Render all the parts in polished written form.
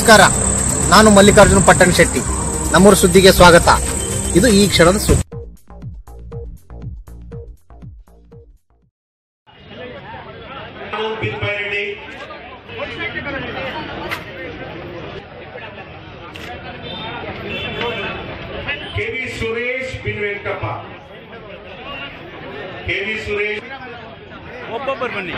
ನಮಸ್ಕಾರ, ನಾನು ಮಲ್ಲಿಕಾರ್ಜುನ ಪಟ್ಟಣ ಶೆಟ್ಟಿ. ನಮ್ಮೂರ ಸುದ್ದಿಗೆ ಸ್ವಾಗತ. ಇದು ಈ ಕ್ಷಣದ ಸುದ್ದಿ. ಕೆವಿ ಸುರೇಶ್ ಬಿನ್ ವೆಂಕಟಪ್ಪ. ಕೆವಿ ಸುರೇಶ್ ಒಬ್ಬೊಬ್ಬರು ಬನ್ನಿ.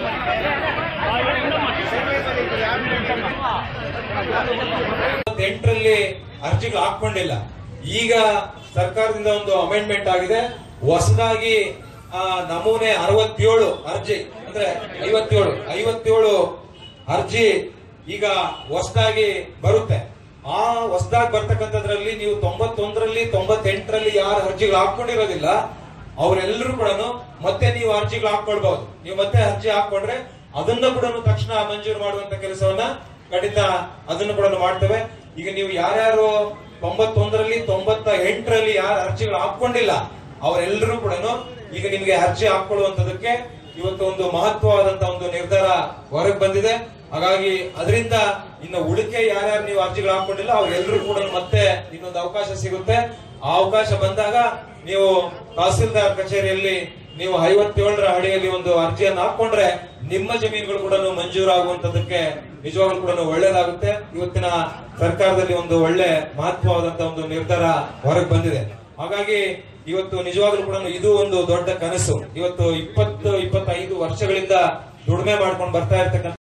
ಎಂಟರಲ್ಲಿ ಅರ್ಜಿಗಳು ಹಾಕೊಂಡಿಲ್ಲ. ಈಗ ಸರ್ಕಾರದಿಂದ ಒಂದು ಅಮೆಂಡ್ಮೆಂಟ್ ಆಗಿದೆ. ಹೊಸದಾಗಿ ನಮೂನೆ 67 ಅರ್ಜಿ ಅಂದ್ರೆ 57 ಅರ್ಜಿ ಈಗ ಹೊಸದಾಗಿ ಬರುತ್ತೆ. ಆ ಹೊಸದಾಗಿ ಬರ್ತಕ್ಕಂಥದ್ರಲ್ಲಿ ನೀವು 91ರಲ್ಲಿ 98ರಲ್ಲಿ ಯಾರು ಅರ್ಜಿಗಳು ಹಾಕೊಂಡಿರೋದಿಲ್ಲ ಅವರೆಲ್ಲರೂ ಕೂಡ ಮತ್ತೆ ನೀವು ಅರ್ಜಿಗಳು ಹಾಕೊಳ್ಬಹುದು. ನೀವು ಮತ್ತೆ ಅರ್ಜಿ ಹಾಕೊಂಡ್ರೆ ಅದನ್ನ ಕೂಡ ತಕ್ಷಣ ಮಂಜೂರು ಮಾಡುವಂತ ಕೆಲಸವನ್ನ ಖಂಡಿತ ಅದನ್ನು ಕೂಡ ಮಾಡ್ತೇವೆ. ಈಗ ನೀವು ಯಾರ್ಯಾರು 91ರಲ್ಲಿ 98ರಲ್ಲಿ ಯಾರು ಅರ್ಜಿಗಳು ಹಾಕೊಂಡಿಲ್ಲ ಅವರೆಲ್ಲರೂ ಕೂಡ ಈಗ ನಿಮಗೆ ಅರ್ಜಿ ಹಾಕೊಳ್ಳುವಂತದಕ್ಕೆ ಇವತ್ತು ಒಂದು ಮಹತ್ವವಾದಂತಹ ಒಂದು ನಿರ್ಧಾರ ಹೊರಗೆ ಬಂದಿದೆ. ಹಾಗಾಗಿ ಅದರಿಂದ ಇನ್ನು ಉಳಿಕೆ ಯಾರ್ಯಾರು ನೀವು ಅರ್ಜಿಗಳು ಹಾಕೊಂಡಿಲ್ಲ ಅವ್ರೆಲ್ಲರೂ ಕೂಡ ಮತ್ತೆ ಇನ್ನೊಂದು ಅವಕಾಶ ಸಿಗುತ್ತೆ. ಆ ಅವಕಾಶ ಬಂದಾಗ ನೀವು ತಹಸೀಲ್ದಾರ್ ಕಚೇರಿಯಲ್ಲಿ ನೀವು 57ರ ಅಡಿಯಲ್ಲಿ ಒಂದು ಅರ್ಜಿಯನ್ನು ಹಾಕೊಂಡ್ರೆ ನಿಮ್ಮ ಜಮೀನುಗಳು ಕೂಡ ಮಂಜೂರಾಗುವಂತದಕ್ಕೆ ನಿಜವಾಗ್ಲೂ ಕೂಡ ಒಳ್ಳೇದಾಗುತ್ತೆ. ಇವತ್ತಿನ ಸರ್ಕಾರದಲ್ಲಿ ಒಂದು ಒಳ್ಳೆ ಮಹತ್ವವಾದಂತಹ ಒಂದು ನಿರ್ಧಾರ ಹೊರಗೆ ಬಂದಿದೆ. ಹಾಗಾಗಿ ಇವತ್ತು ನಿಜವಾಗ್ಲೂ ಕೂಡ ಇದು ಒಂದು ದೊಡ್ಡ ಕನಸು. ಇವತ್ತು 20-25 ವರ್ಷಗಳಿಂದ ದುಡಿಮೆ ಮಾಡ್ಕೊಂಡು ಬರ್ತಾ ಇರ್ತಕ್ಕಂಥ